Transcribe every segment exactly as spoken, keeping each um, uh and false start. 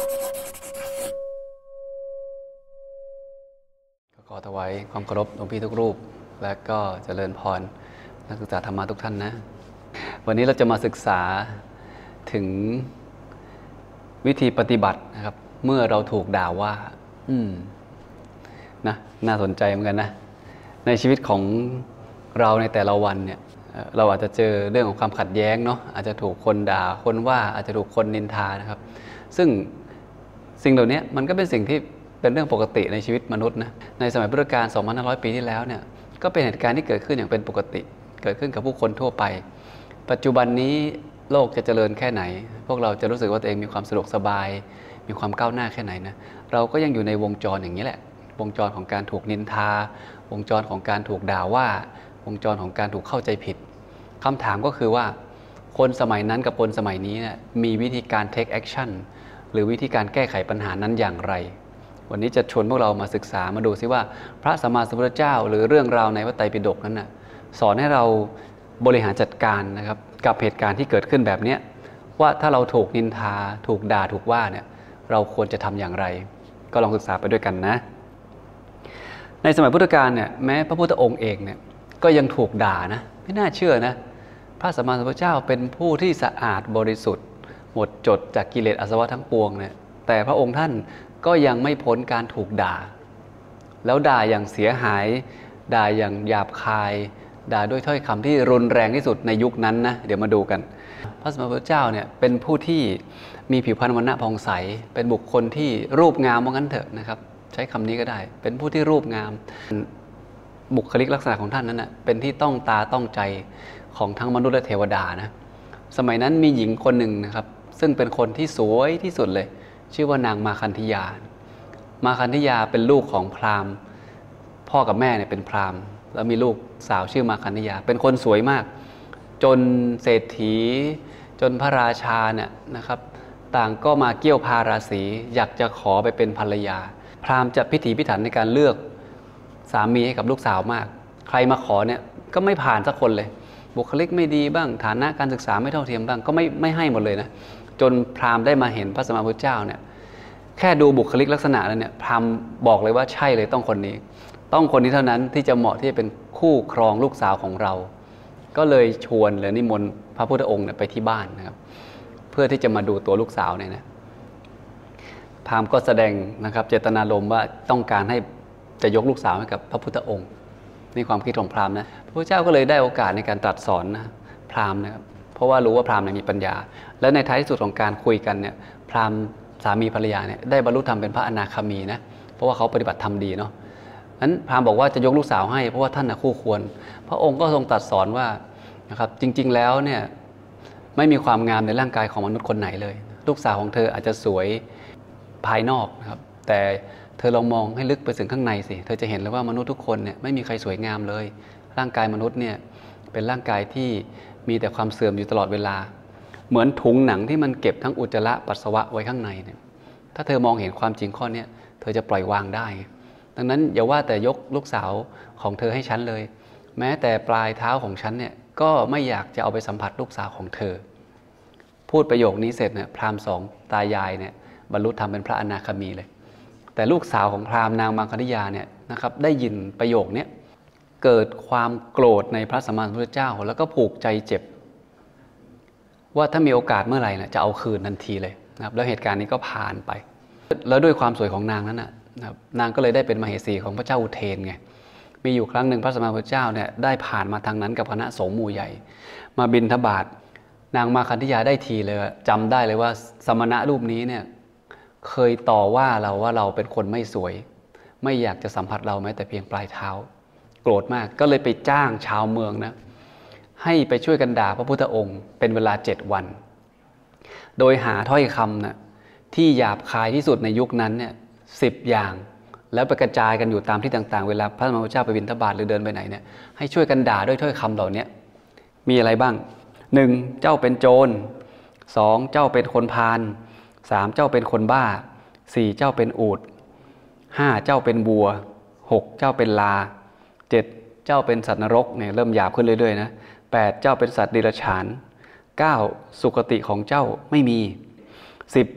ขอถวายความเคารพหลวงพี่ทุกรูปและก็เจริญพรนักศึกษาธรรมะทุกท่านนะวันนี้เราจะมาศึกษาถึงวิธีปฏิบัตินะครับเมื่อเราถูกด่าว่าอืมนะน่าสนใจเหมือนกันนะในชีวิตของเราในแต่ละวันเนี่ยเราอาจจะเจอเรื่องของความขัดแย้งเนาะอาจจะถูกคนด่าคนว่าอาจจะถูกคนนินทานะครับซึ่งสิ่งเหล่านี้มันก็เป็นสิ่งที่เป็นเรื่องปกติในชีวิตมนุษย์นะในสมัยพุทธกาล สองพันห้าร้อย ปีที่แล้วเนี่ยก็เป็นเหตุการณ์ที่เกิดขึ้นอย่างเป็นปกติเกิดขึ้นกับผู้คนทั่วไปปัจจุบันนี้โลกจะเจริญแค่ไหนพวกเราจะรู้สึกว่าตัวเองมีความสะดวกสบายมีความก้าวหน้าแค่ไหนนะเราก็ยังอยู่ในวงจรอย่างนี้แหละวงจรของการถูกนินทาวงจรของการถูกด่าว่าวงจรของการถูกเข้าใจผิดคำถามก็คือว่าคนสมัยนั้นกับคนสมัยนี้เนี่ยมีวิธีการ take action หรือวิธีการแก้ไขปัญหานั้นอย่างไรวันนี้จะชวนพวกเรามาศึกษามาดูซิว่าพระสัมมาสัมพุทธเจ้าหรือเรื่องราวในพระไตรปิฎกนั้นน่ะสอนให้เราบริหารจัดการนะครับกับเหตุการณ์ที่เกิดขึ้นแบบนี้ว่าถ้าเราถูกนินทาถูกด่าถูกว่าเนี่ยเราควรจะทำอย่างไรก็ลองศึกษาไปด้วยกันนะในสมัยพุทธกาลเนี่ยแม้พระพุทธองค์เองเนี่ยก็ยังถูกด่านะไม่น่าเชื่อนะพระสัมมาสัมพุทธเจ้าเป็นผู้ที่สะอาดบริสุทธิ์หมดจดจากกิเลสอาสวะทั้งปวงเนี่ยแต่พระองค์ท่านก็ยังไม่พ้นการถูกด่าแล้วด่าอย่างเสียหายด่าอย่างหยาบคายด่าด้วยถ้อยคำที่รุนแรงที่สุดในยุคนั้นนะเดี๋ยวมาดูกันพระสัมมาสัมพุทธเจ้าเนี่ยเป็นผู้ที่มีผิวพรรณวรรณะผ่องใสเป็นบุคคลที่รูปงามว่างั้นเถอะนะครับใช้คำนี้ก็ได้เป็นผู้ที่รูปงามบุคลิกลักษณะของท่านนั้นนะเป็นที่ต้องตาต้องใจของทั้งมนุษย์และเทวดานะสมัยนั้นมีหญิงคนหนึ่งนะครับซึ่งเป็นคนที่สวยที่สุดเลยชื่อว่านางมาคันธิยามาคันธิยาเป็นลูกของพราหมณ์พ่อกับแม่เนี่ยเป็นพราหมณ์แล้วมีลูกสาวชื่อมาคันธิยาเป็นคนสวยมากจนเศรษฐีจนพระราชาเนี่ยนะครับต่างก็มาเกี่ยวพาราศีอยากจะขอไปเป็นภรรยาพราหมณ์จะพิถีพิถันในการเลือกสามีให้กับลูกสาวมากใครมาขอเนี่ยก็ไม่ผ่านสักคนเลยบุคลิกไม่ดีบ้างฐานะการศึกษาไม่เท่าเทียมบ้างก็ไม่ไม่ให้หมดเลยนะจนพราหมณ์ได้มาเห็นพระสัมมาสัมพุทธเจ้าเนี่ยแค่ดูบุคลิกลักษณะแล้วเนี่ยพราหมณ์บอกเลยว่าใช่เลยต้องคนนี้ต้องคนนี้เท่านั้นที่จะเหมาะที่จะเป็นคู่ครองลูกสาวของเราก็เลยชวนหรือนิมนต์พระพุทธองค์เนี่ยไปที่บ้านนะครับเพื่อที่จะมาดูตัวลูกสาวเนี่ยนะพราหมณ์ก็แสดงนะครับเจตนารมณ์ว่าต้องการให้จะยกลูกสาวให้กับพระพุทธองค์นี่ความคิดของพราหมณ์นะพระพุทธเจ้าก็เลยได้โอกาสในการตรัสสอนนะพราหมณ์นะครับเพราะว่ารู้ว่าพราหมณ์มีปัญญาและในท้ายที่สุดของการคุยกันเนี่ยพราหมณ์สามีภรรยาเนี่ยได้บรรลุธรรมเป็นพระอนาคามีนะเพราะว่าเขาปฏิบัติธรรมดีเนาะนั้นพราหมณ์บอกว่าจะยกลูกสาวให้เพราะว่าท่านน่ะคู่ควรพระองค์ก็ทรงตรัสสอนว่านะครับจริงๆแล้วเนี่ยไม่มีความงามในร่างกายของมนุษย์คนไหนเลยลูกสาวของเธออาจจะสวยภายนอกนะครับแต่เธอลองมองให้ลึกไปถึงข้างในสิเธอจะเห็นเลยว่ามนุษย์ทุกคนเนี่ยไม่มีใครสวยงามเลยร่างกายมนุษย์เนี่ยเป็นร่างกายที่มีแต่ความเสื่อมอยู่ตลอดเวลาเหมือนถุงหนังที่มันเก็บทั้งอุจจาระปัสสาวะไว้ข้างในเนี่ยถ้าเธอมองเห็นความจริงข้อนี้เธอจะปล่อยวางได้ดังนั้นอย่าว่าแต่ยกลูกสาวของเธอให้ฉันเลยแม้แต่ปลายเท้าของฉันเนี่ยก็ไม่อยากจะเอาไปสัมผัสลูกสาวของเธอพูดประโยคนี้เสร็จเนี่ยพราหมณ์สองตายายเนี่ยบรรลุธรรมเป็นพระอนาคามีเลยแต่ลูกสาวของพราหมณ์นางมังคณิยาเนี่ยนะครับได้ยินประโยคนี้เกิดความโกรธในพระสัมมาสัมพุทธเจ้าแล้วก็ผูกใจเจ็บว่าถ้ามีโอกาสเมื่อไหร่นะจะเอาคืนทันทีเลยนะครับแล้วเหตุการณ์นี้ก็ผ่านไปแล้วด้วยความสวยของนางนั้นนะครับนางก็เลยได้เป็นมเหสีของพระเจ้าอุเทนไงมีอยู่ครั้งหนึ่งพระสัมมาสัมพุทธเจ้าเนี่ยได้ผ่านมาทางนั้นกับคณะสงฆ์หมู่ใหญ่มาบิณฑบาตนางมาคันธิยาได้ทีเลยจำได้เลยว่าสมณะรูปนี้เนี่ยเคยต่อว่าเราว่าเราเป็นคนไม่สวยไม่อยากจะสัมผัสเราแม้แต่เพียงปลายเท้าโกรธมากก็เลยไปจ้างชาวเมืองนะให้ไปช่วยกันด่าพระพุทธองค์เป็นเวลาเจ็ดวันโดยหาถ้อยคำนะที่หยาบคายที่สุดในยุคนั้นเนี่ยสิบอย่างแล้วไปกระจายกันอยู่ตามที่ต่างๆเวลาพระสัมมาสัมพุทธเจ้าไปบิณฑบาตหรือเดินไปไหนเนี่ยให้ช่วยกันด่าด้วยถ้อยคำเหล่านี้มีอะไรบ้างหนึ่งเจ้าเป็นโจรสองเจ้าเป็นคนพาลสามเจ้าเป็นคนบ้าสี่เจ้าเป็นอูฐห้าเจ้าเป็นวัวหกเจ้าเป็นลาเจ็ดเจ้าเป็นสัตว์นรกเนี่ยเริ่มหยาบขึ้นเรื่อยๆนะแปดเจ้าเป็นสัตว์เดรัจฉานเก้าสุคติของเจ้าไม่มีสิบ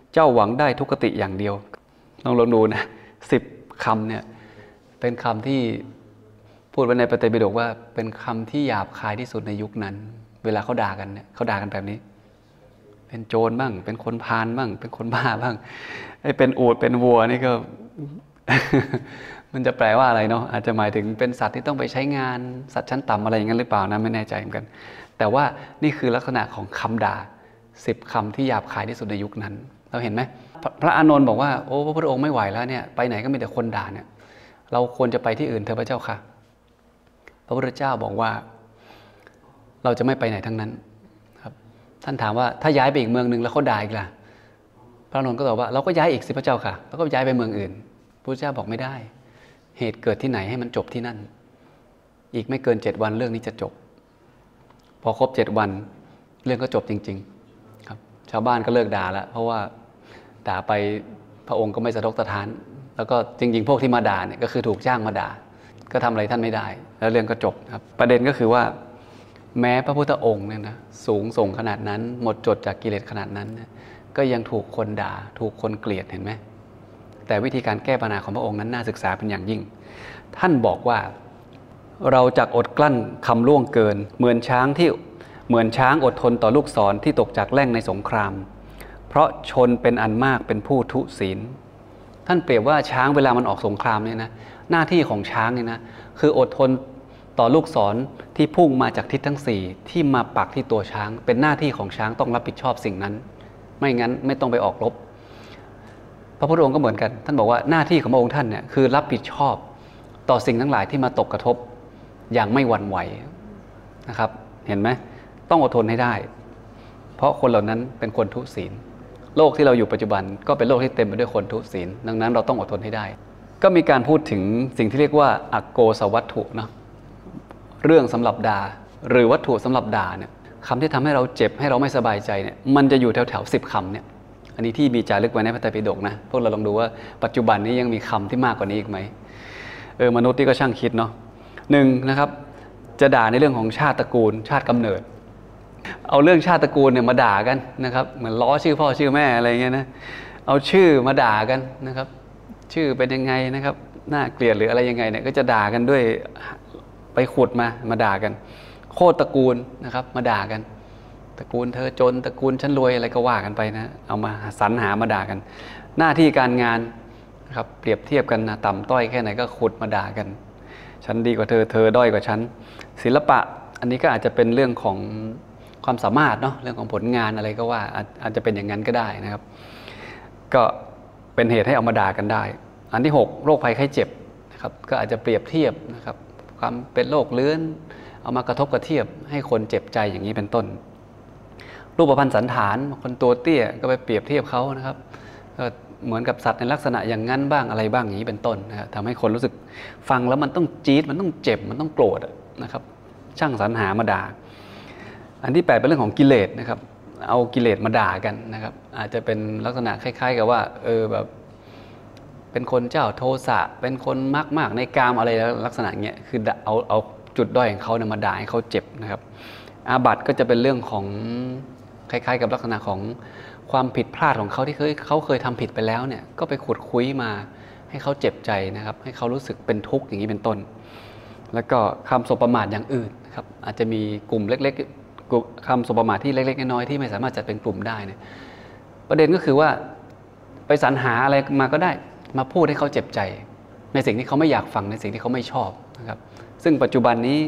เจ้าหวังได้ทุกขติอย่างเดียวลองลองดูนะสิบคำเนี่ยเป็นคำที่พูดไว้ในปฏิปิฎกว่าเป็นคำที่หยาบคายที่สุดในยุคนั้นเวลาเขาด่ากันเนี่ยเขาด่ากันแบบนี้เป็นโจรบ้างเป็นคนพาลบ้างเป็นคนบ้าบ้างไอ้เป็นอูฐเป็นวัวนี่ก็ มันจะแปลว่าอะไรเนาะอาจจะหมายถึงเป็นสัตว์ที่ต้องไปใช้งานสัตว์ชั้นต่ำอะไรอย่างนั้นหรือเปล่านะไม่แน่ใจเหมือนกันแต่ว่านี่คือลักษณะของคำด่าสิบคำที่หยาบคายที่สุดในยุคนั้นเราเห็นไหมพระอานนท์บอกว่าโอ้พระพุทธองค์ไม่ไหวแล้วเนี่ยไปไหนก็มีแต่คนด่าเนี่ยเราควรจะไปที่อื่นเถอะพระเจ้าค่ะพระพุทธเจ้าบอกว่าเราจะไม่ไปไหนทั้งนั้นครับท่านถามว่าถ้าย้ายไปอีกเมืองนึงแล้วเขาด่าอีกล่ะพระอานนท์ก็ตอบว่าเราก็ย้ายอีกสิพระเจ้าค่ะแล้วก็ย้ายไปเมืองอื่นพระพุทธเจ้าบอกไม่ได้เหตุเกิดที่ไหนให้มันจบที่นั่นอีกไม่เกินเจ็ดวันเรื่องนี้จะจบพอครบเจ็ดวันเรื่องก็จบจริงๆครับชาวบ้านก็เลิกด่าแล้วเพราะว่าด่าไปพระองค์ก็ไม่สะทกสะท้านแล้วก็จริงๆพวกที่มาด่าเนี่ยก็คือถูกจ้างมาด่าก็ทำอะไรท่านไม่ได้แล้วเรื่องก็จบครับประเด็นก็คือว่าแม้พระพุทธองค์เนี่ยนะสูงส่งขนาดนั้นหมดจดจากกิเลสขนาดนั้นก็ยังถูกคนด่าถูกคนเกลียดเห็นไหมแต่วิธีการแก้ปัญหาของพระองค์นั้นน่าศึกษาเป็นอย่างยิ่งท่านบอกว่าเราจักอดกลั้นคำล่วงเกินเหมือนช้างที่เหมือนช้างอดทนต่อลูกศรที่ตกจากแล่งในสงครามเพราะชนเป็นอันมากเป็นผู้ทุศีลท่านเปรียบว่าช้างเวลามันออกสงครามเนี่ยนะหน้าที่ของช้างเนี่ยนะคืออดทนต่อลูกศรที่พุ่งมาจากทิศทั้งสี่ที่มาปักที่ตัวช้างเป็นหน้าที่ของช้างต้องรับผิดชอบสิ่งนั้นไม่งั้นไม่ต้องไปออกรบพระพุทธองค์ก็เหมือนกันท่านบอกว่าหน้าที่ของพระองค์ท่านเนี่ยคือรับผิดชอบต่อสิ่งทั้งหลายที่มาตกกระทบอย่างไม่หวั่นไหวนะครับเห็นไหมต้องอดทนให้ได้เพราะคนเหล่านั้นเป็นคนทุศีลโลกที่เราอยู่ปัจจุบันก็เป็นโลกที่เต็มไปด้วยคนทุศีลดังนั้นเราต้องอดทนให้ได้ก็มีการพูดถึงสิ่งที่เรียกว่าอโกสวัตถุเนาะเรื่องสำหรับด่าหรือวัตถุสำหรับด่าเนี่ยคำที่ทำให้เราเจ็บให้เราไม่สบายใจเนี่ยมันจะอยู่แถวแถวสิบคำเนี่ยอันนี้ที่มีจารึกไว้ในพระไตรปิฎกนะพวกเราลองดูว่าปัจจุบันนี้ยังมีคำที่มากกว่านี้อีกไหมเออมนุษย์นี่ก็ช่างคิดเนาะหนึ่งนะครับจะด่าในเรื่องของชาติตระกูลชาติกำเนิดเอาเรื่องชาติตระกูลเนี่ยมาด่ากันนะครับเหมือนล้อชื่อพ่อชื่อแม่อะไรเงี้ยนะเอาชื่อมาด่ากันนะครับชื่อเป็นยังไงนะครับน่าเกลียดหรืออะไรยังไงเนี่ยก็จะด่ากันด้วยไปขุดมามาด่ากันโคตรตระกูลนะครับมาด่ากันตระกูลเธอจนตระกูลฉันรวยอะไรก็ว่ากันไปนะเอามาสรรหามาด่ากันหน้าที่การงานนะครับเปรียบเทียบกันนะต่ำต้อยแค่ไหนก็ขุดมาด่ากันฉันดีกว่าเธอเธอด้อยกว่าฉันศิลปะอันนี้ก็อาจจะเป็นเรื่องของความสามารถเนาะเรื่องของผลงานอะไรก็ว่าอาจจะเป็นอย่างนั้นก็ได้นะครับก็เป็นเหตุให้เอามาด่ากันได้อันที่หกโรคภัยไข้เจ็บนะครับก็อาจจะเปรียบเทียบนะครับความเป็นโรคเลื้อนเอามากระทบกระเทียบให้คนเจ็บใจอย่างนี้เป็นต้นรูปพรรณสันฐานคนตัวเตี้ยก็ไปเปรียบเทียบเขานะครับก็เหมือนกับสัตว์ในลักษณะอย่างนั้นบ้างอะไรบ้างอย่างนี้เป็นต้นนะครับทำให้คนรู้สึกฟังแล้วมันต้องจี๊ดมันต้องเจ็บมันต้องโกรธนะครับช่างสรรหามาด่าอันที่แปดเป็นเรื่องของกิเลสนะครับเอากิเลสมาด่ากันนะครับอาจจะเป็นลักษณะคล้ายๆกับว่าเออแบบเป็นคนเจ้าโทสะเป็นคนมากมากในกามอะไรลักษณะเงี้ยคือเอาเอาจุดด้อยของเขาเนี่ยมาด่าให้เขาเจ็บนะครับอาบัติก็จะเป็นเรื่องของคล้ายๆกับลักษณะของความผิดพลาดของเขาที่เคยเขาเคยทำผิดไปแล้วเนี่ยก็ไปขุดคุยมาให้เขาเจ็บใจนะครับให้เขารู้สึกเป็นทุกข์อย่างนี้เป็นต้นแล้วก็คำสบประมาทอย่างอื่นนะครับอาจจะมีกลุ่มเล็กๆคำสบประมาทที่เล็กๆน้อยๆที่ไม่สามารถจัดเป็นกลุ่มได้เนี่ยประเด็นก็คือว่าไปสรรหาอะไรมาก็ได้มาพูดให้เขาเจ็บใจในสิ่งที่เขาไม่อยากฟังในสิ่งที่เขาไม่ชอบนะครับซึ่งปัจจุบันนี้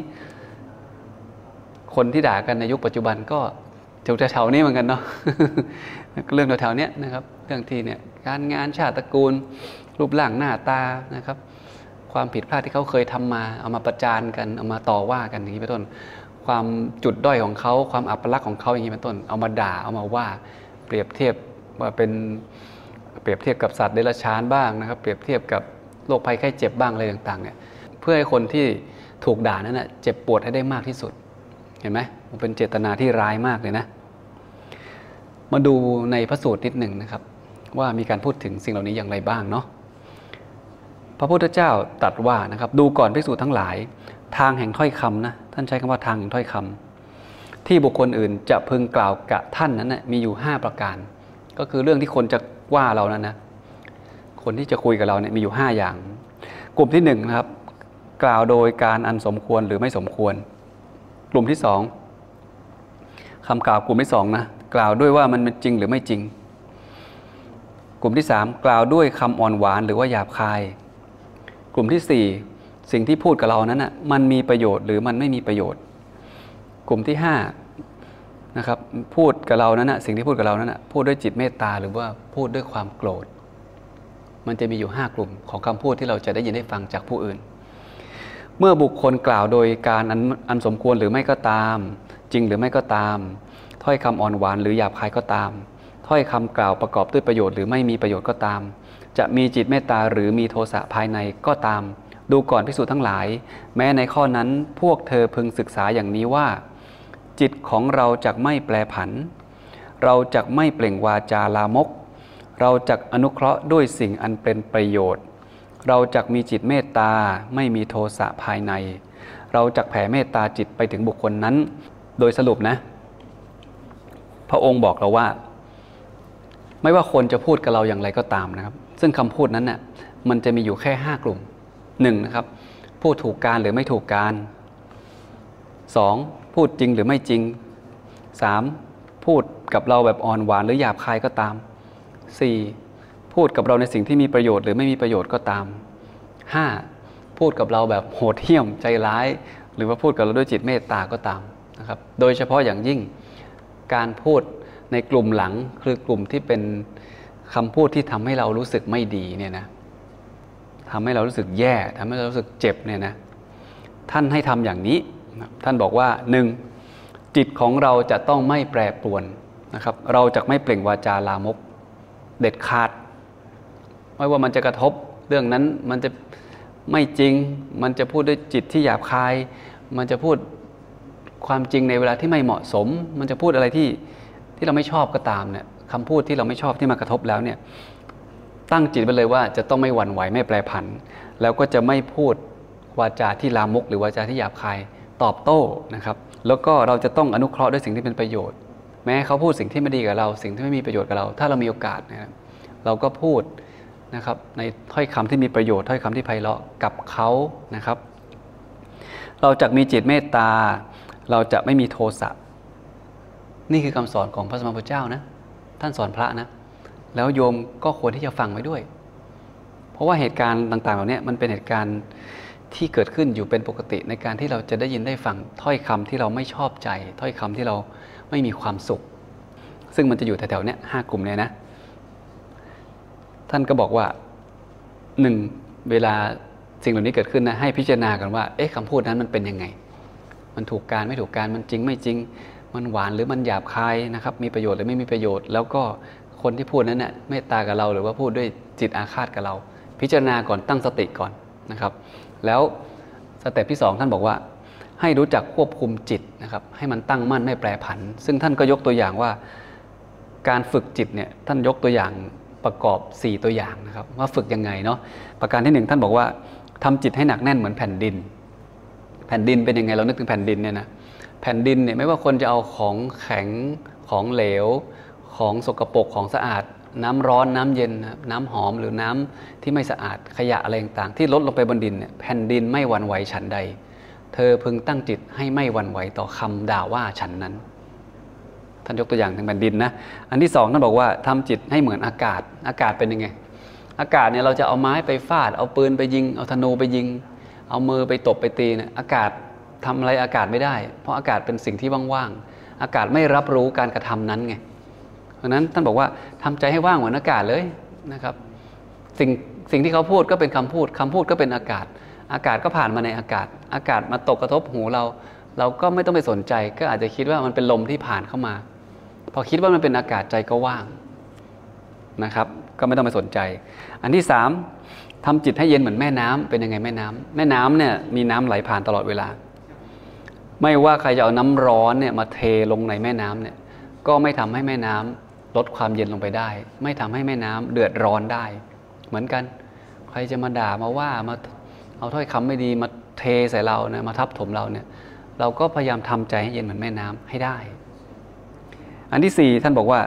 คนที่ด่ากันในยุคปัจจุบันก็แถวๆนี้เหมือนกันเนาะ เรื่องแถวๆนี้นะครับเรื่องที่เนี่ยการงานชาติตระกูลรูปร่างหน้าตานะครับความผิดพลาดที่เขาเคยทำมาเอามาประจานกันเอามาต่อว่ากันอย่างนี้เป็นต้นความจุดด้อยของเขาความอัปลักษณ์ของเขาอย่างนี้เป็นต้นเอามาด่าเอามาว่าเปรียบเทียบว่าเป็นเปรียบเทียบกับสัตว์เดรัจฉานบ้างนะครับเปรียบเทียบกับโรคภัยไข้เจ็บบ้างอะไรต่างๆเนี่ยเพื่อให้คนที่ถูกด่านั้นนะเจ็บปวดให้ได้มากที่สุดเห็นไหมมันเป็นเจตนาที่ร้ายมากเลยนะมาดูในพระสูตรนิดหนึ่งนะครับว่ามีการพูดถึงสิ่งเหล่านี้อย่างไรบ้างเนาะพระพุทธเจ้าตรัสว่านะครับดูก่อนภิกษุทั้งหลายทางแห่งถ้อยคำนะท่านใช้คำว่าทางแห่งถ้อยคำที่บุคคลอื่นจะพึงกล่าวกับท่านนั้นนะมีอยู่ห้าประการก็คือเรื่องที่คนจะว่าเรานั้นนะคนที่จะคุยกับเราเนี่ยมีอยู่ห้าอย่างกลุ่มที่หนึ่งนะครับกล่าวโดยการอันสมควรหรือไม่สมควรกลุ่มที่สองคำกล่าวกลุ่มที่สองนะกล่าวด้วยว่ามันเป็นจริงหรือไม่จริงกลุ่มที่สามกล่าวด้วยคำอ่อนหวานหรือว่าหยาบคายกลุ่มที่สี่สิ่งที่พูดกับเรานั้นนะมันมีประโยชน์หรือมันไม่มีประโยชน์กลุ่มที่ห้านะครับพูดกับเรานั้นนะสิ่งที่พูดกับเรานั้นนะพูดด้วยจิตเมตตาหรือว่าพูดด้วยความโกรธมันจะมีอยู่ห้ากลุ่มของคำพูดที่เราจะได้ยินได้ฟังจากผู้อื่นเมื่อบุคคลกล่าวโดยการอันอันสมควรหรือไม่ก็ตามจริงหรือไม่ก็ตามถ้อยคำอ่อนหวานหรือหยาบคายก็ตามถ้อยคำกล่าวประกอบด้วยประโยชน์หรือไม่มีประโยชน์ก็ตามจะมีจิตเมตตาหรือมีโทสะภายในก็ตามดูก่อนภิกษุทั้งหลายแม้ในข้อนั้นพวกเธอพึงศึกษาอย่างนี้ว่าจิตของเราจักไม่แปรผันเราจักไม่เปล่งวาจาลามกเราจักอนุเคราะห์ด้วยสิ่งอันเป็นประโยชน์เราจักมีจิตเมตตาไม่มีโทสะภายในเราจักแผ่เมตตาจิตไปถึงบุคคลนั้นโดยสรุปนะพระองค์บอกเราว่าไม่ว่าคนจะพูดกับเราอย่างไรก็ตามนะครับซึ่งคำพูดนั้นน่ะมันจะมีอยู่แค่ห้ากลุ่มหนึ่งนะครับพูดถูกการหรือไม่ถูกการสองพูดจริงหรือไม่จริงสามพูดกับเราแบบอ่อนหวานหรือหยาบคายก็ตามสี่พูดกับเราในสิ่งที่มีประโยชน์หรือไม่มีประโยชน์ก็ตามห้าพูดกับเราแบบโหดเหี้ยมใจร้ายหรือว่าพูดกับเราด้วยจิตเมตตาก็ตามนะครับโดยเฉพาะอย่างยิ่งการพูดในกลุ่มหลังคือกลุ่มที่เป็นคำพูดที่ทำให้เรารู้สึกไม่ดีเนี่ยนะทำให้เรารู้สึกแย่ทำให้เรารู้สึกเจ็บเนี่ยนะท่านให้ทำอย่างนี้ท่านบอกว่าหนึ่งจิตของเราจะต้องไม่แปรปรวนนะครับเราจะไม่เปล่งวาจาลามกเด็ดขาดไม่ว่ามันจะกระทบเรื่องนั้นมันจะไม่จริงมันจะพูดด้วยจิตที่หยาบคายมันจะพูดความจริงในเวลาที่ไม่เหมาะสมมันจะพูดอะไรที่ที่เราไม่ชอบก็ตามเนี่ยคำพูดที่เราไม่ชอบที่มากระทบแล้วเนี่ยตั้งจิตไปเลยว่าจะต้องไม่หวั่นไหวไม่แปรผันแล้วก็จะไม่พูดวาจาที่ลามกหรือวาจาที่หยาบคายตอบโต้นะครับแล้วก็เราจะต้องอนุเคราะห์ด้วยสิ่งที่เป็นประโยชน์แม้เขาพูดสิ่งที่ไม่ดีกับเราสิ่งที่ไม่มีประโยชน์กับเราถ้าเรามีโอกาสนะครับเราก็พูดนะครับในถ้อยคำที่มีประโยชน์ถ้อยคำที่ไพเราะกับเขานะครับเราจะมีจิตเมตตาเราจะไม่มีโทสะนี่คือคำสอนของพระสัมมาสัมพุทธเจ้านะท่านสอนพระนะแล้วโยมก็ควรที่จะฟังไว้ด้วยเพราะว่าเหตุการณ์ต่างๆเหล่านี้มันเป็นเหตุการณ์ที่เกิดขึ้นอยู่เป็นปกติในการที่เราจะได้ยินได้ฟังถ้อยคำที่เราไม่ชอบใจถ้อยคำที่เราไม่มีความสุขซึ่งมันจะอยู่แถวๆนี้ห้ากลุ่มเนี่ยนะท่านก็บอกว่าหนึ่งเวลาสิ่งเหล่านี้เกิดขึ้นนะให้พิจารณากันว่าเอ๊ะคำพูดนั้นมันเป็นยังไงมันถูกการไม่ถูกการมันจริงไม่จริงมันหวานหรือมันหยาบคายนะครับมีประโยชน์หรือไม่มีประโยชน์แล้วก็คนที่พูดนั้นเน่ยเมตตากับเราหรือว่าพูดด้วยจิตอาฆาตกับเราพิจารณาก่อนตั้งสติก่อนนะครับแล้วสเต็ปที่สองท่านบอกว่าให้รู้จักควบคุมจิตนะครับให้มันตั้งมั่นไม่แปรผันซึ่งท่านก็ยกตัวอย่างว่าการฝึกจิตเนี่ยท่านยกตัวอย่างประกอบสี่ตัวอย่างนะครับว่าฝึกยังไงเนาะประการที่หนึ่งท่านบอกว่าทำจิตให้หนักแน่นเหมือนแผ่นดินแผ่นดินเป็นยังไงเรานึกถึงแผ่นดินเนี่ยนะแผ่นดินเนี่ยไม่ว่าคนจะเอาของแข็งของเหลวของสกปรกของสะอาดน้ำร้อนน้ำเย็นน้ำหอมหรือน้ำที่ไม่สะอาดขยะอะไรต่างๆที่ลดลงไปบนดินเนี่ยแผ่นดินไม่หวั่นไหวฉันใดเธอพึงตั้งจิตให้ไม่หวั่นไหวต่อคำด่าว่าฉันนั้นท่านยกตัวอย่างถึงแผ่นดินนะอันที่สองท่านบอกว่าทำจิตให้เหมือนอากาศอากาศเป็นยังไงอากาศเนี่ยเราจะเอาไม้ไปฟาดเอาปืนไปยิงเอาธนูไปยิงเอามือไปตบไปตีเนี่ยอากาศทำอะไรอากาศไม่ได้เพราะอากาศเป็นสิ่งที่ว่างๆอากาศไม่รับรู้การกระทำนั้นไงเพราะนั้นท่านบอกว่าทำใจให้ว่างเหมือนอากาศเลยนะครับสิ่งสิ่งที่เขาพูดก็เป็นคำพูดคำพูดก็เป็นอากาศอากาศก็ผ่านมาในอากาศอากาศมาตกกระทบหูเราเราก็ไม่ต้องไปสนใจก็อาจจะคิดว่ามันเป็นลมที่ผ่านเข้ามาพอคิดว่ามันเป็นอากาศใจก็ว่างนะครับก็ไม่ต้องไปสนใจอันที่สามทำจิตให้เย็นเหมือนแม่น้ำเป็นยังไงแม่น้ำแม่น้ำเนี่ยมีน้ำไหลผ่านตลอดเวลาไม่ว่าใครจะเอาน้ำร้อนเนี่ยมาเทลงในแม่น้ำเนี่ยก็ไม่ทำให้แม่น้ำลดความเย็นลงไปได้ไม่ทำให้แม่น้ำเดือดร้อนได้เหมือนกันใครจะมาด่ามาว่ามาเอาถ้อยคำไม่ดีมาเทใส่เราเนี่ยมาทับถมเราเนี่ยเราก็พยายามทำใจให้เย็นเหมือนแม่น้ำให้ได้อันที่สี่ท่านบอกว่า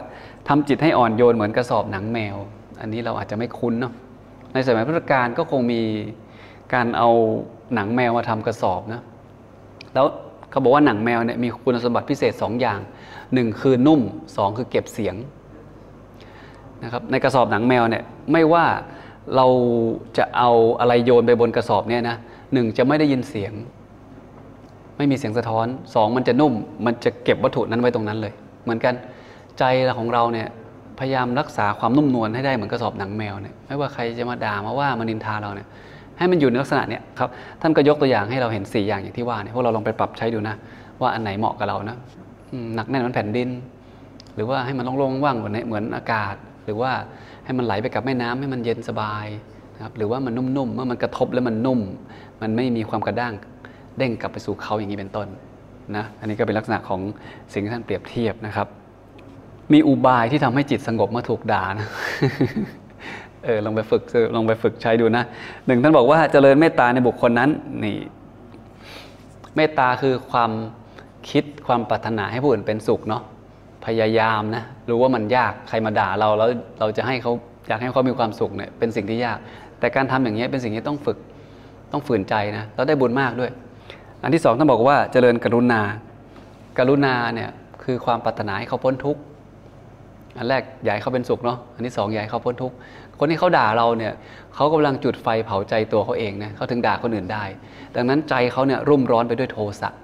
ทำจิตให้อ่อนโยนเหมือนกระสอบหนังแมวอันนี้เราอาจจะไม่คุ้นเนาะในสมัยพุทธกาลก็คงมีการเอาหนังแมวมาทำกระสอบนะแล้วเขาบอกว่าหนังแมวเนี่ยมีคุณสมบัติพิเศษสองอย่างหนึ่งคือนุ่มสองคือเก็บเสียงนะครับในกระสอบหนังแมวเนี่ยไม่ว่าเราจะเอาอะไรโยนไปบนกระสอบเนี่ยนะหนึ่งจะไม่ได้ยินเสียงไม่มีเสียงสะท้อนสองมันจะนุ่มมันจะเก็บวัตถุนั้นไว้ตรงนั้นเลยเหมือนกันใจของเราเนี่ยพยายามรักษาความนุ่มนวลให้ได้เหมือนกระสอบหนังแมวเนี่ยไม่ว่าใครจะมาด่ามาว่ามานินทาเราเนี่ยให้มันอยู่ในลักษณะเนี่ยครับท่านก็ยกตัวอย่างให้เราเห็นสี่อย่างอย่างที่ว่าเนี่ยพวกเราลองไปปรับใช้ดูนะว่าอันไหนเหมาะกับเรานะหนักแน่นเหมือนแผ่นดินหรือว่าให้มันโล่งๆว่างเหมือนเหมือนอากาศหรือว่าให้มันไหลไปกับแม่น้ำให้มันเย็นสบายนะครับหรือว่ามันนุ่มๆเมื่อมันกระทบแล้วมันนุ่มมันไม่มีความกระด้างเด้งกลับไปสู่เขาอย่างนี้เป็นต้นนะอันนี้ก็เป็นลักษณะของสิ่งที่ท่านเปรียบเทียบนะครับมีอุบายที่ทำให้จิตสงบเมื่อถูกด่านะเออลองไปฝึกลองไปฝึกใช้ดูนะหนึ่งท่านบอกว่าเจริญเมตตาในบุคคลนั้นนี่เมตตาคือความคิดความปรารถนาให้ผู้อื่นเป็นสุขเนาะพยายามนะรู้ว่ามันยากใครมาด่าเราแล้วเราจะให้เขาอยากให้เขามีความสุขเนี่ยเป็นสิ่งที่ยากแต่การทำอย่างนี้เป็นสิ่งที่ต้องฝึกต้องฝืนใจนะแล้วได้บุญมากด้วยอันที่สองท่านบอกว่าเจริญกรุณากรุณาเนี่ยคือความปรารถนาให้เขาพ้นทุกข์อันแรกอยากให้เขาเป็นสุขเนาะอันที่สองอยากให้เขาพ้นทุกข์คนที่เขาด่าเราเนี่ยเขากำลังจุดไฟเผาใจตัวเขาเองนะเขาถึงด่าคนอื่นได้ดังนั้นใจเขาเนี่ยรุ่มร้อนไปด้วยโทสะ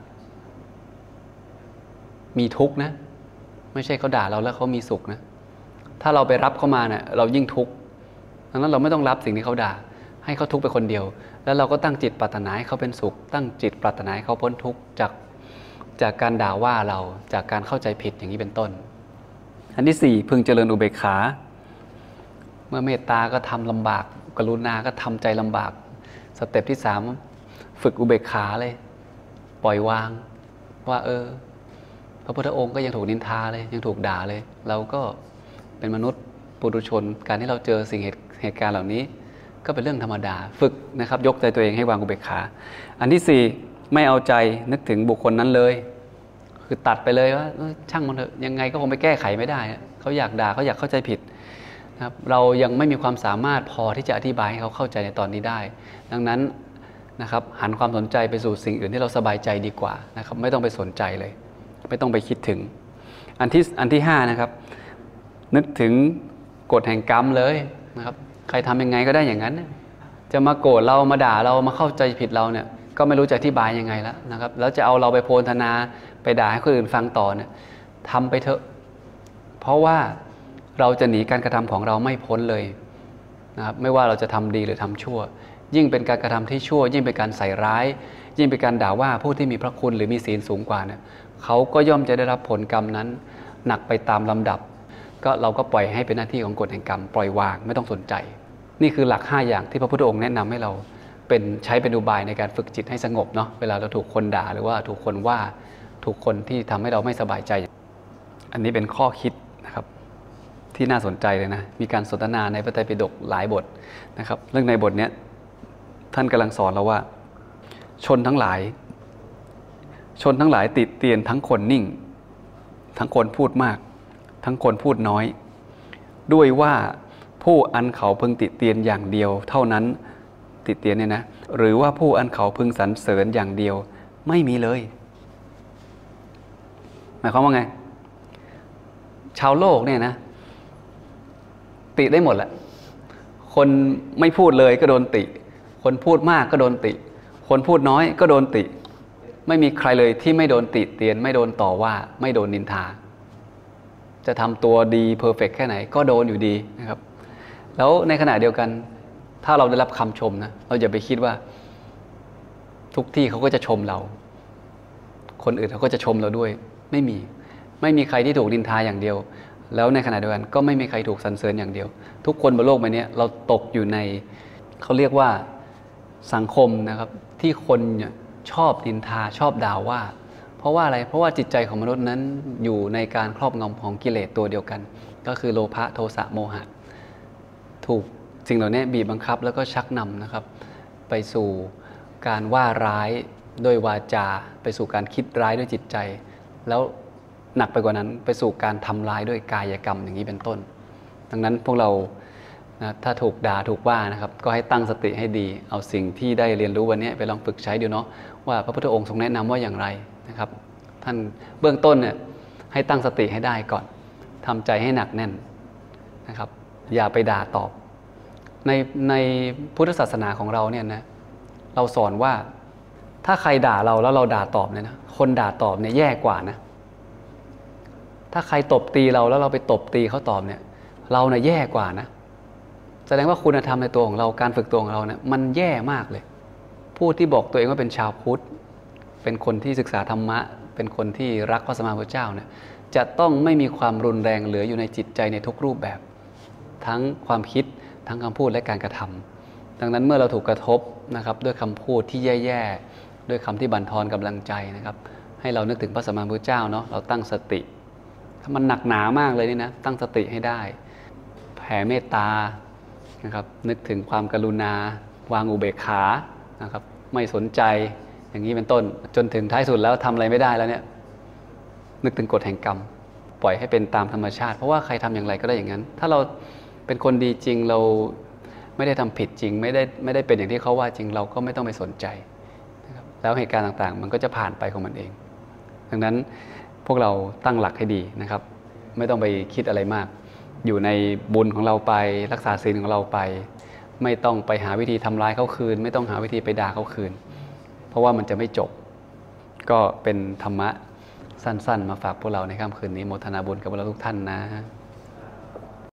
มีทุกข์นะไม่ใช่เขาด่าเราแล้วเขามีสุขนะถ้าเราไปรับเขามาเนี่ยเรายิ่งทุกข์ดังนั้นเราไม่ต้องรับสิ่งที่เขาด่าให้เขาทุกข์ไปคนเดียวแล้วเราก็ตั้งจิตปรารถนาให้เขาเป็นสุขตั้งจิตปรารถนาให้เขาพ้นทุกข์จากจากการด่าว่าเราจากการเข้าใจผิดอย่างนี้เป็นต้นอันที่สี่พึงเจริญอุเบกขาเมื่อเมตตาก็ทำลำบากกรุณาก็ทำใจลำบากสเต็ปที่สามฝึกอุเบกขาเลยปล่อยวางว่าเออพระพุทธองค์ก็ยังถูกนินทาเลยยังถูกด่าเลยเราก็เป็นมนุษย์ปุถุชนการที่เราเจอสิ่งเหตุการณ์เหล่านี้ก็เป็นเรื่องธรรมดาฝึกนะครับยกใจตัวเองให้วางอุเบกขาอันที่สี่ไม่เอาใจนึกถึงบุคคลนั้นเลยคือตัดไปเลยว่าช่างมันเถอะยังไงก็คงไปแก้ไขไม่ได้เขาอยากด่าเขาอยากเข้าใจผิดนะครับเรายังไม่มีความสามารถพอที่จะอธิบายให้เขาเข้าใจในตอนนี้ได้ดังนั้นนะครับหันความสนใจไปสู่สิ่งอื่นที่เราสบายใจดีกว่านะครับไม่ต้องไปสนใจเลยไม่ต้องไปคิดถึงอันที่อันที่ห้านะครับนึกถึงกฎแห่งกรรมเลยนะครับใครทำยังไงก็ได้อย่างนั้นจะมาโกรธเรามาด่าเรามาเข้าใจผิดเราเนี่ยก็ไม่รู้จะอธิบายยังไงแล้วนะครับแล้วจะเอาเราไปโพลธนาไปด่าให้คนอื่นฟังต่อเนี่ยทำไปเถอะเพราะว่าเราจะหนีการกระทำของเราไม่พ้นเลยนะครับไม่ว่าเราจะทำดีหรือทำชั่วยิ่งเป็นการกระทำที่ชั่วยิ่งเป็นการใส่ร้ายยิ่งเป็นการด่าว่าผู้ที่มีพระคุณหรือมีศีลสูงกว่าเนี่ยเขาก็ย่อมจะได้รับผลกรรมนั้นหนักไปตามลำดับก็เราก็ปล่อยให้เป็นหน้าที่ของกฎแห่งกรรมปล่อยวางไม่ต้องสนใจนี่คือหลักห้าอย่างที่พระพุทธองค์แนะนำให้เราเป็นใช้เป็นอุบายในการฝึกจิตให้สงบเนาะเวลาเราถูกคนด่าหรือว่าถูกคนว่าถูกคนที่ทำให้เราไม่สบายใจอันนี้เป็นข้อคิดนะครับที่น่าสนใจเลยนะมีการสนทนาในพระไตรปิฎกหลายบทนะครับเรื่องในบทนี้ท่านกำลังสอนเราว่าชนทั้งหลายชนทั้งหลายติเตียนทั้งคนนิ่งทั้งคนพูดมากทั้งคนพูดน้อยด้วยว่าผู้อันเขาพึงติเตียนอย่างเดียวเท่านั้นติเตียนเนี่ยนะหรือว่าผู้อันเขาพึงสรรเสริญอย่างเดียวไม่มีเลยหมายความว่าไงชาวโลกเนี่ยนะติได้หมดแหละคนไม่พูดเลยก็โดนติคนพูดมากก็โดนติคนพูดน้อยก็โดนติไม่มีใครเลยที่ไม่โดนติเตียนไม่โดนต่อว่าไม่โดนนินทาจะทำตัวดีเพอร์เฟกต์แค่ไหนก็โดนอยู่ดีนะครับแล้วในขณะเดียวกันถ้าเราได้รับคำชมนะเราอย่าไปคิดว่าทุกที่เขาก็จะชมเราคนอื่นเขาก็จะชมเราด้วยไม่มีไม่มีใครที่ถูกนินทาอย่างเดียวแล้วในขณะเดียวกันก็ไม่มีใครถูกสรรเสริญอย่างเดียวทุกคนบนโลกใบนี้เราตกอยู่ในเขาเรียกว่าสังคมนะครับที่คนเนี่ยชอบนินทาชอบด่าว่าเพราะว่าอะไรเพราะว่าจิตใจของมนุษย์นั้นอยู่ในการครอบงำของกิเลสตัวเดียวกันก็คือโลภะโทสะโมหะถูกสิ่งเหล่านี้บีบบังคับแล้วก็ชักนำนะครับไปสู่การว่าร้ายด้วยวาจาไปสู่การคิดร้ายด้วยจิตใจแล้วหนักไปกว่านั้นไปสู่การทำลายด้วยกายกรรมอย่างนี้เป็นต้นดังนั้นพวกเรานะถ้าถูกด่าถูกว่านะครับก็ให้ตั้งสติให้ดีเอาสิ่งที่ได้เรียนรู้วันนี้ไปลองฝึกใช้ดูเนาะว่าพระพุทธองค์ทรงแนะนำว่าอย่างไรนะครับท่านเบื้องต้นเนี่ยให้ตั้งสติให้ได้ก่อนทำใจให้หนักแน่นนะครับอย่าไปด่าตอบในในพุทธศาสนาของเราเนี่ยนะเราสอนว่าถ้าใครด่าเราแล้วเราด่าตอบเนี่ยนะคนด่าตอบเนี่ยแย่กว่านะถ้าใครตบตีเราแล้วเราไปตบตีเขาตอบเนี่ยเราเนี่ยแย่กว่านะแสดงว่าคุณธรรมในตัวของเราการฝึกตัวของเราเนี่ยมันแย่มากเลยผู้ที่บอกตัวเองว่าเป็นชาวพุทธเป็นคนที่ศึกษาธรรมะเป็นคนที่รักพระสัมมาสัมพุทธเจ้าเนี่ยจะต้องไม่มีความรุนแรงเหลืออยู่ในจิตใจในทุกรูปแบบทั้งความคิดทั้งคำพูดและการกระทำดังนั้นเมื่อเราถูกกระทบนะครับด้วยคำพูดที่แย่ๆด้วยคำที่บั่นทอนกำลังใจนะครับให้เรานึกถึงพระสัมมาสัมพุทธเจ้าเนาะเราตั้งสติถ้ามันหนักหนามากเลยนี่นะตั้งสติให้ได้แผ่เมตตานะครับนึกถึงความกรุณาวางอุเบกขานะครับไม่สนใจอย่างนี้เป็นต้นจนถึงท้ายสุดแล้วทำอะไรไม่ได้แล้วเนี่ยนึกถึงกฎแห่งกรรมปล่อยให้เป็นตามธรรมชาติเพราะว่าใครทำอย่างไรก็ได้อย่างนั้นถ้าเราเป็นคนดีจริงเราไม่ได้ทำผิดจริงไม่ได้ไม่ได้เป็นอย่างที่เขาว่าจริงเราก็ไม่ต้องไปสนใจนะครับแล้วเหตุการณ์ต่างๆมันก็จะผ่านไปของมันเองดังนั้นพวกเราตั้งหลักให้ดีนะครับไม่ต้องไปคิดอะไรมากอยู่ในบุญของเราไปรักษาศีลของเราไปไม่ต้องไปหาวิธีทำร้ายเขาคืนไม่ต้องหาวิธีไปด่าเขาคืนเพราะว่ามันจะไม่จบก็เป็นธรรมะสั้นๆมาฝากพวกเราในค่ำคืนนี้โมทนาบุญกับพวกเราทุกท่านนะ